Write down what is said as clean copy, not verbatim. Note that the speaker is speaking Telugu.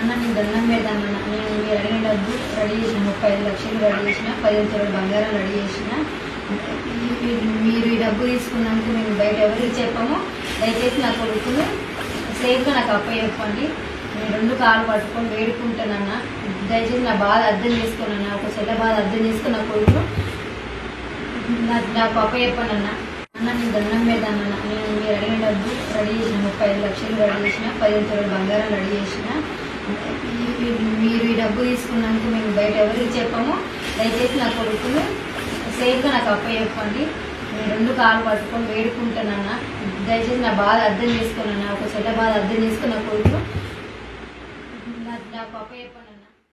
అన్న నేను దండం పెడతానన్న. నేను మీరు అడిగిన డబ్బు రెడీ చేసిన 35 లక్షలు రెడీ చేసిన, 15 తులాల బంగారం రెడీ చేసిన. మీరు ఈ డబ్బు తీసుకున్నందుకు మేము బయట ఎవరికి చెప్పము. దయచేసి నా కొడుకును సేఫ్గా నాకు అప్పచెప్పండి. నేను 2 కాళ్ళు పట్టుకొని వేడుకుంటానన్న. దయచేసి నా బాధ అర్థం చేసుకోనన్నా. ఒక చెల్ల బాధ అర్థం చేసుకుని నా కొడుకు నాకు అప్పచెప్పండి అన్న. అన్న నేను దండం పెడతానన్న. నేను మీరు అడిగిన డబ్బు రెడీ చేసిన 35 లక్షలు రెడీ చేసిన, 15 తులాల బంగారం రెడీ చేసిన. మీరు ఈ డబ్బు తీసుకున్నందుకు మేము బయట ఎవరికి చెప్పము. దయచేసి నా కొడుకును సేఫ్గా నాకు అప్పచెప్పండి. నేను 2 కాళ్ళు పట్టుకొని వేడుకుంటానన్న. దయచేసి నా బాధ అర్థం చేసుకోనన్నా. ఒక చెల్ల బాధ అర్థం చేసుకుని నా కొడుకు నాకు అప్పచెప్పండి.